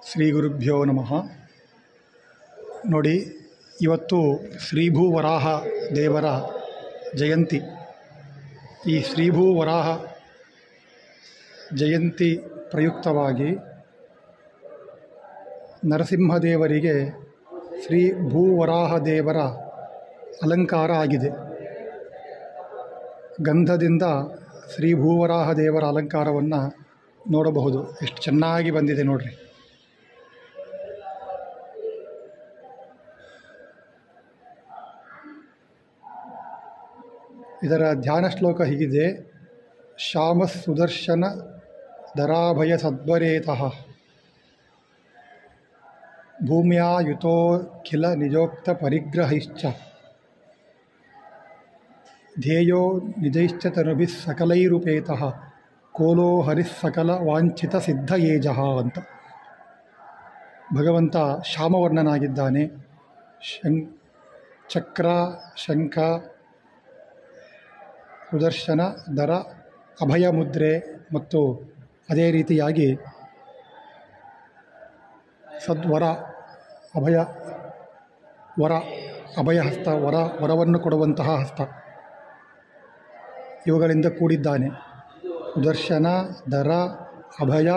ಶ್ರೀ ಗುರುಭ್ಯೋ ನಮಃ. ನೋಡಿ, ಇವತ್ತು ಶ್ರೀಭೂವರಾಹ ದೇವರ ಜಯಂತಿ. ಈ ಶ್ರೀಭೂವರಾಹ ಜಯಂತಿ ಪ್ರಯುಕ್ತವಾಗಿ ನರಸಿಂಹದೇವರಿಗೆ ಶ್ರೀ ಭೂವರಾಹ ದೇವರ ಅಲಂಕಾರ ಆಗಿದೆ. ಗಂಧದಿಂದ ಶ್ರೀ ಭೂವರಾಹ ದೇವರ ಅಲಂಕಾರವನ್ನು ನೋಡಬಹುದು. ಎಷ್ಟು ಚೆನ್ನಾಗಿ ಬಂದಿದೆ ನೋಡ್ರಿ. ಇದರ ಧ್ಯಾನ ಶ್ಲೋಕ ಹೀಗಿದೆ: ಶ್ಯಾಮ ಸುದರ್ಶನ ಧರಾಭಯ ಸದ್ವರೇತಃ ಭೂಮ್ಯಾ ಯುತೋಖಿಲ ನಿಜೋಕ್ತ ಪರಿಗ್ರಹೈಶ್ಚ ಧ್ಯೇಯೋ ನಿಜೈಶ್ಚ ತನುಭಿಃ ಸಕಲೈರುಪೇತಃ ಕೋಲೋ ಹರಿಃ ಸಕಲ ವಾಂಛಿತ ಸಿದ್ಧಯೇಜಃ ಅಂತ. ಭಗವಂತ ಶ್ಯಾಮವರ್ಣನಾಗಿದ್ದಾನೆ. ಚಕ್ರ, ಶಂಖ, ಸುದರ್ಶನ, ದರ, ಅಭಯ ಮುದ್ರೆ ಮತ್ತು ಅದೇ ರೀತಿಯಾಗಿ ಸದ್ವರ, ಅಭಯ ಹಸ್ತ, ವರವನ್ನು ಕೊಡುವಂತಹ ಹಸ್ತ, ಇವುಗಳಿಂದ ಕೂಡಿದ್ದಾನೆ. ಸುದರ್ಶನ, ದರ, ಅಭಯ,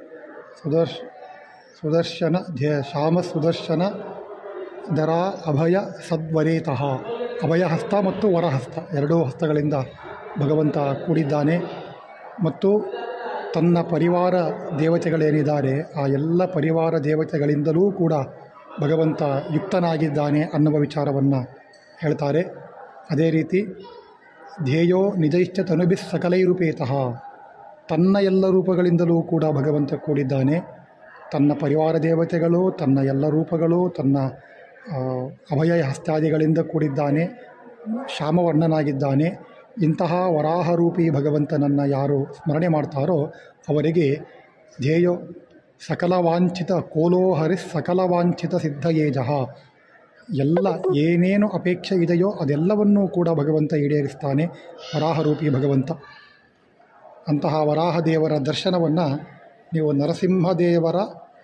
ಸುದರ್ಶನ, ಶ್ಯಾಮ ಸುದರ್ಶನ ದರ ಅಭಯ ಸದ್ವರೇತಃ. ಅಭಯ ಹಸ್ತ ಮತ್ತು ವರಹಸ್ತ, ಎರಡೂ ಹಸ್ತಗಳಿಂದ ಭಗವಂತ ಕೂಡಿದ್ದಾನೆ. ಮತ್ತು ತನ್ನ ಪರಿವಾರ ದೇವತೆಗಳೇನಿದ್ದಾರೆ ಆ ಎಲ್ಲ ಪರಿವಾರ ದೇವತೆಗಳಿಂದಲೂ ಕೂಡ ಭಗವಂತ ಯುಕ್ತನಾಗಿದ್ದಾನೆ ಅನ್ನುವ ವಿಚಾರವನ್ನು ಹೇಳ್ತಾರೆ. ಅದೇ ರೀತಿ ಧ್ಯೇಯೋ ನಿಜೈಶ್ಚ ತನುಭಿಃ ಸಕಲೈರುಪೇತಃ, ತನ್ನ ಎಲ್ಲ ರೂಪಗಳಿಂದಲೂ ಕೂಡ ಭಗವಂತ ಕೂಡಿದ್ದಾನೆ. ತನ್ನ ಪರಿವಾರ ದೇವತೆಗಳು, ತನ್ನ ಎಲ್ಲ ರೂಪಗಳು, ತನ್ನ ಅಭಯ ಹಸ್ತಾದಿಗಳಿಂದ ಕೂಡಿದ್ದಾನೆ. ಶ್ಯಾಮವರ್ಣನಾಗಿದ್ದಾನೆ. ಇಂತಹ ವರಾಹರೂಪಿ ಭಗವಂತನನ್ನು ಯಾರು ಸ್ಮರಣೆ ಮಾಡ್ತಾರೋ ಅವರಿಗೆ ಧ್ಯೇಯೋ ಸಕಲ ವಾಂಛಿತ ಕೋಲೋ ಹರಿಃ ಸಕಲ ವಾಂಛಿತ ಸಿದ್ಧಯೇಜಃ, ಎಲ್ಲ ಏನೇನು ಅಪೇಕ್ಷೆ ಇದೆಯೋ ಅದೆಲ್ಲವನ್ನೂ ಕೂಡ ಭಗವಂತ ಈಡೇರಿಸ್ತಾನೆ, ವರಾಹರೂಪಿ ಭಗವಂತ. ಅಂತಹ ವರಾಹದೇವರ ದರ್ಶನವನ್ನು ನೀವು ನರಸಿಂಹದೇವರ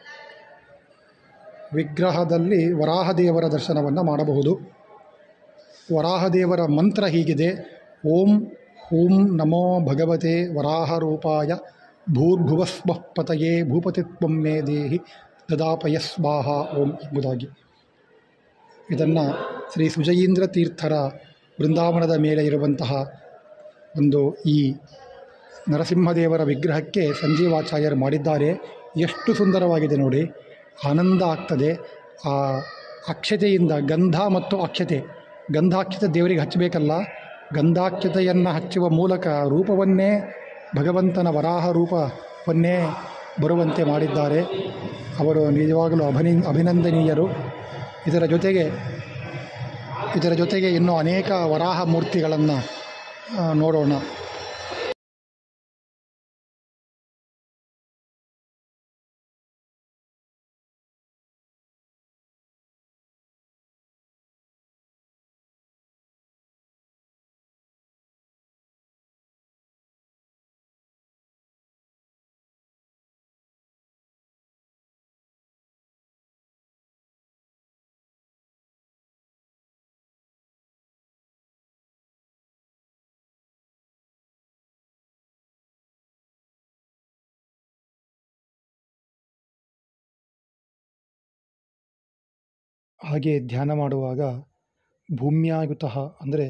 ವಿಗ್ರಹದಲ್ಲಿ ವರಾಹದೇವರ ದರ್ಶನವನ್ನು ಮಾಡಬಹುದು. ವರಾಹದೇವರ ಮಂತ್ರ ಹೀಗಿದೆ: ಓಂ ಹೂಂ ನಮೋ ಭಗವತೆ ವರಾಹರೂಪಾಯ ಭೂರ್ಭುವಸ್ವಃ ಪತಯೇ ಭೂಪತಿತ್ವಂ ಮೇ ದೇಹಿ ದದಾಪಯ ಸ್ವಾಹ ಓಂ ಎಂಬುದಾಗಿ. ಇದನ್ನು ಶ್ರೀ ಸುಜಯೀಂದ್ರ ತೀರ್ಥರ ಬೃಂದಾವನದ ಮೇಲೆ ಇರುವಂತಹ ಒಂದು ಈ ನರಸಿಂಹದೇವರ ವಿಗ್ರಹಕ್ಕೆ ಸಂಜೀವಾಚಾರ್ಯರು ಮಾಡಿದ್ದಾರೆ. ಎಷ್ಟು ಸುಂದರವಾಗಿದೆ ನೋಡಿ, ಆನಂದ ಆಗ್ತದೆ. ಆ ಅಕ್ಷತೆಯಿಂದ, ಗಂಧ ಮತ್ತು ಅಕ್ಷತೆ, ಗಂಧಾಕ್ಷತೆ ದೇವರಿಗೆ ಹಚ್ಚಬೇಕಲ್ಲ, ಗಂಧಾಕ್ಷತೆಯನ್ನು ಹಚ್ಚುವ ಮೂಲಕ ರೂಪವನ್ನೇ, ಭಗವಂತನ ವರಾಹ ರೂಪವನ್ನೇ ಬರುವಂತೆ ಮಾಡಿದ್ದಾರೆ. ಅವರು ನಿಜವಾಗಲೂ ಅಭಿನಂದನೀಯರು. ಇದರ ಜೊತೆಗೆ ಇನ್ನೂ ಅನೇಕ ವರಾಹ ಮೂರ್ತಿಗಳನ್ನು ನೋಡೋಣ. ಹಾಗೆ ಧ್ಯಾನ ಮಾಡುವಾಗ ಭೂಮ್ಯಾಯುತಃ ಅಂದರೆ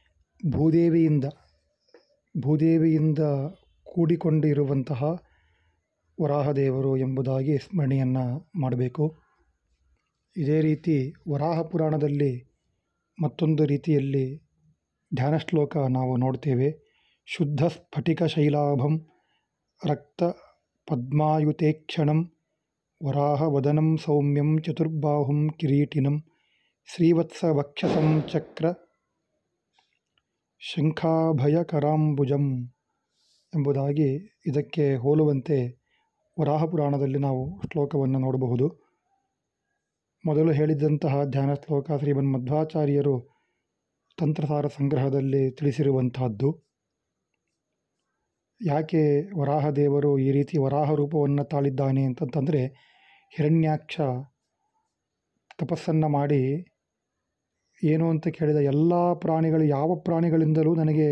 ಭೂದೇವಿಯಿಂದ ಕೂಡಿಕೊಂಡಿರುವಂತಹ ವರಾಹದೇವರು ಎಂಬುದಾಗಿ ಸ್ಮರಣೆಯನ್ನು ಮಾಡಬೇಕು. ಇದೇ ರೀತಿ ವರಾಹ ಪುರಾಣದಲ್ಲಿ ಮತ್ತೊಂದು ರೀತಿಯಲ್ಲಿ ಧ್ಯಾನ ಶ್ಲೋಕ ನಾವು ನೋಡ್ತೇವೆ: ಶುದ್ಧ ಸ್ಫಟಿಕ ಶೈಲಾಭಂ ರಕ್ತ ಪದ್ಮಾಯುತೇಕ್ಷಣಂ ವರಾಹ ವದನಂ ಸೌಮ್ಯಂ ಚತುರ್ಬಾಹುಂ ಕಿರೀಟಿನಂ ಶ್ರೀವತ್ಸ ವಕ್ಷಸಂ ಚಕ್ರ ಶಂಖಾಭಯಕರಾಂಬುಜಂ ಎಂಬುದಾಗಿ ಇದಕ್ಕೆ ಹೋಲುವಂತೆ ವರಾಹ ಪುರಾಣದಲ್ಲಿ ನಾವು ಶ್ಲೋಕವನ್ನು ನೋಡಬಹುದು. ಮೊದಲು ಹೇಳಿದಂತಹ ಧ್ಯಾನ ಶ್ಲೋಕ ಶ್ರೀಮನ್ ಮಧ್ವಾಚಾರ್ಯರು ತಂತ್ರಸಾರ ಸಂಗ್ರಹದಲ್ಲಿ ತಿಳಿಸಿರುವಂತಹದ್ದು. ಯಾಕೆ ವರಾಹದೇವರು ಈ ರೀತಿ ವರಾಹ ರೂಪವನ್ನು ತಾಳಿದ್ದಾನೆ ಅಂತಂತಂದರೆ, ಹಿರಣ್ಯಾಕ್ಷ ತಪಸ್ಸನ್ನು ಮಾಡಿ ಏನು ಅಂತ ಕೇಳಿದ, ಎಲ್ಲ ಪ್ರಾಣಿಗಳು, ಯಾವ ಪ್ರಾಣಿಗಳಿಂದಲೂ ನನಗೆ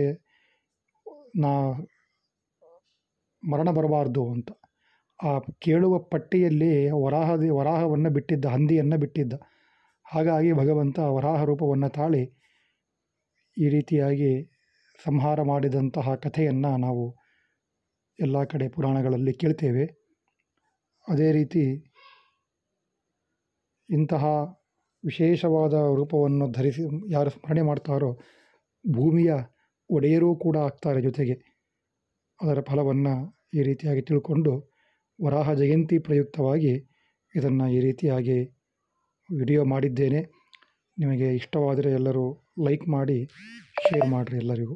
ಮರಣ ಬರಬಾರ್ದು ಅಂತ. ಆ ಕೇಳುವ ಪಟ್ಟಿಯಲ್ಲಿ ವರಾಹವನ್ನು ಬಿಟ್ಟಿದ್ದ, ಹಂದಿಯನ್ನು ಬಿಟ್ಟಿದ್ದ. ಹಾಗಾಗಿ ಭಗವಂತ ವರಾಹ ರೂಪವನ್ನು ತಾಳಿ ಈ ರೀತಿಯಾಗಿ ಸಂಹಾರ ಮಾಡಿದಂತಹ ಕಥೆಯನ್ನು ನಾವು ಎಲ್ಲ ಕಡೆ ಪುರಾಣಗಳಲ್ಲಿ ಕೇಳ್ತೇವೆ. ಅದೇ ರೀತಿ ಇಂತಹ ವಿಶೇಷವಾದ ರೂಪವನ್ನು ಧರಿಸಿ ಯಾರು ಸ್ಮರಣೆ ಮಾಡ್ತಾರೋ ಭೂಮಿಯ ಒಡೆಯರೂ ಕೂಡ ಆಗ್ತಾರೆ. ಜೊತೆಗೆ ಅದರ ಫಲವನ್ನು ಈ ರೀತಿಯಾಗಿ ತಿಳ್ಕೊಂಡು ವರಾಹ ಜಯಂತಿ ಪ್ರಯುಕ್ತವಾಗಿ ಇದನ್ನು ಈ ರೀತಿಯಾಗಿ ವಿಡಿಯೋ ಮಾಡಿದ್ದೇನೆ. ನಿಮಗೆ ಇಷ್ಟವಾದರೆ ಎಲ್ಲರೂ ಲೈಕ್ ಮಾಡಿ, ಶೇರ್ ಮಾಡಿರಿ ಎಲ್ಲರಿಗೂ,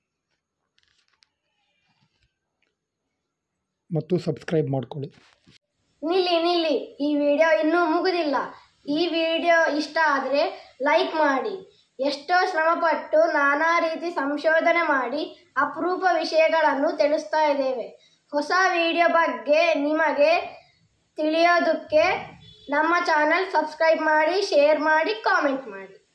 ಮತ್ತು ಸಬ್ಸ್ಕ್ರೈಬ್ ಮಾಡಿಕೊಳ್ಳಿ. ನಿಲ್ಲಿ, ಈ ವಿಡಿಯೋ ಇನ್ನೂ ಮುಗಿದಿಲ್ಲ. ಈ ವಿಡಿಯೋ ಇಷ್ಟ ಆದರೆ ಲೈಕ್ ಮಾಡಿ. ಎಷ್ಟೋ ಶ್ರಮಪಟ್ಟು ನಾನಾ ರೀತಿ ಸಂಶೋಧನೆ ಮಾಡಿ ಅಪರೂಪ ವಿಷಯಗಳನ್ನು ತಿಳಿಸ್ತಾ ಇದ್ದೇವೆ. ಹೊಸ ವಿಡಿಯೋ ಬಗ್ಗೆ ನಿಮಗೆ ತಿಳಿಯೋದಕ್ಕೆ ನಮ್ಮ ಚಾನಲ್ ಸಬ್ಸ್ಕ್ರೈಬ್ ಮಾಡಿ, ಶೇರ್ ಮಾಡಿ, ಕಾಮೆಂಟ್ ಮಾಡಿ.